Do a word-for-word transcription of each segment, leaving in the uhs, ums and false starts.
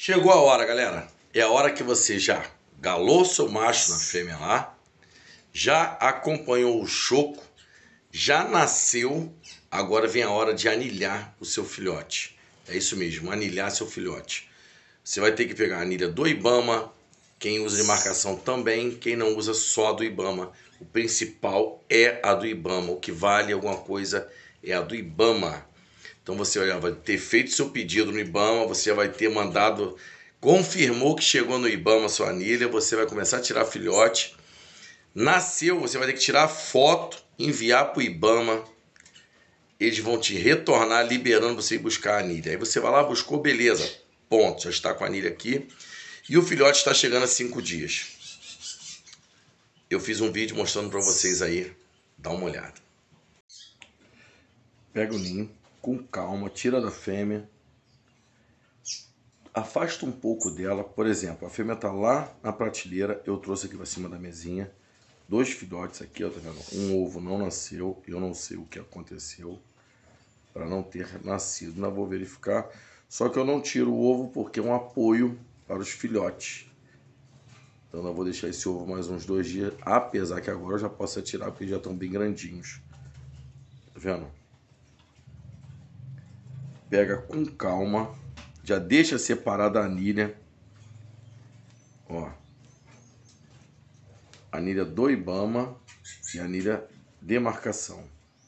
Chegou a hora, galera. É a hora que você já galou seu macho na fêmea lá, já acompanhou o choco, já nasceu, agora vem a hora de anilhar o seu filhote. É isso mesmo, anilhar seu filhote. Você vai ter que pegar a anilha do Ibama, quem usa de marcação também, quem não usa só a do Ibama. O principal é a do Ibama, o que vale alguma coisa é a do Ibama. Então você vai ter feito seu pedido no Ibama, você vai ter mandado, confirmou que chegou no Ibama sua anilha, você vai começar a tirar filhote. Nasceu, você vai ter que tirar foto, enviar para o Ibama. Eles vão te retornar liberando você ir buscar a anilha. Aí você vai lá, buscou, beleza, ponto, já está com a anilha aqui. E o filhote está chegando a cinco dias. Eu fiz um vídeo mostrando para vocês aí, dá uma olhada. Pega o ninho, com calma, tira da fêmea, afasta um pouco dela. Por exemplo, a fêmea está lá na prateleira, eu trouxe aqui para cima da mesinha, dois filhotes aqui, ó, tá vendo? Um ovo não nasceu, eu não sei o que aconteceu para não ter nascido, não vou verificar. Só que eu não tiro o ovo porque é um apoio para os filhotes. Então eu vou deixar esse ovo mais uns dois dias, apesar que agora eu já posso tirar porque já estão bem grandinhos. Tá vendo? Pega com calma, já deixa separada a anilha. Ó. Anilha do Ibama e anilha de marcação.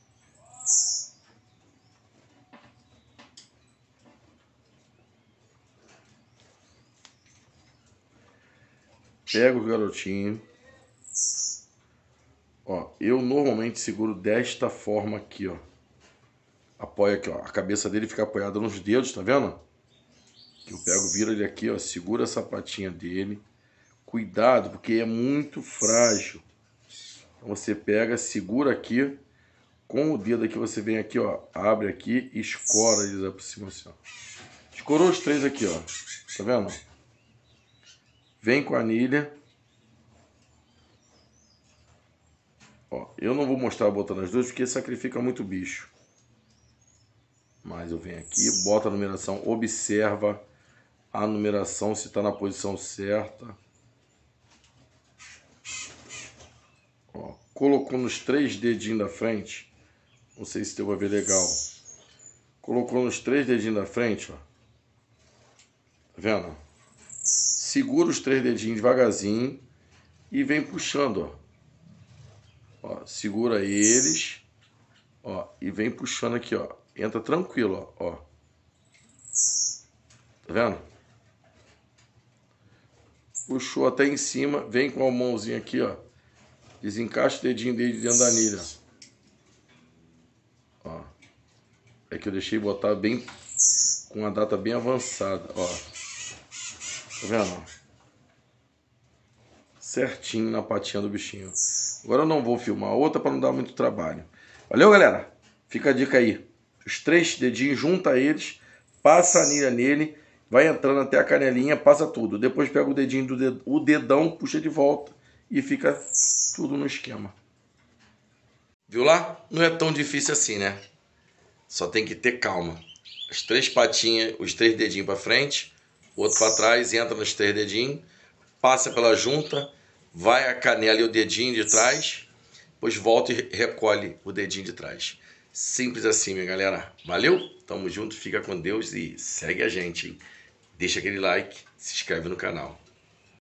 Pega o garotinho. Ó, eu normalmente seguro desta forma aqui, ó. Apoia aqui, ó. A cabeça dele fica apoiada nos dedos, tá vendo? Eu pego, viro ele aqui, ó. Segura essa patinha dele. Cuidado, porque é muito frágil. Então você pega, segura aqui. Com o dedo aqui, você vem aqui, ó. Abre aqui e escora eles lá por cima, assim, ó. Escorou os três aqui, ó. Tá vendo? Vem com a anilha. Ó, eu não vou mostrar botando as duas porque sacrifica muito bicho. Mas eu venho aqui, boto a numeração, observa a numeração se está na posição certa. Ó, colocou nos três dedinhos da frente. Não sei se deu pra ver legal. Colocou nos três dedinhos da frente, ó. Tá vendo? Segura os três dedinhos devagarzinho e vem puxando, ó. Ó, segura eles, ó, e vem puxando aqui, ó. Entra tranquilo, ó. Ó. Tá vendo? Puxou até em cima, vem com a mãozinha aqui, ó. Desencaixa o dedinho dele dentro da anilha. Ó. É que eu deixei botar bem com a data bem avançada, ó. Tá vendo? Certinho na patinha do bichinho. Agora eu não vou filmar outra para não dar muito trabalho. Valeu, galera? Fica a dica aí. Os três dedinhos, junta eles, passa a anilha nele, vai entrando até a canelinha, passa tudo. Depois pega o dedinho do dedo, o dedão, puxa de volta e fica tudo no esquema. Viu lá? Não é tão difícil assim, né? Só tem que ter calma. As três patinhas, os três dedinhos para frente, o outro para trás, entra nos três dedinhos, passa pela junta, vai a canela e o dedinho de trás, depois volta e recolhe o dedinho de trás. Simples assim, minha galera. Valeu? Tamo junto, fica com Deus e segue a gente, hein? Deixa aquele like, se inscreve no canal.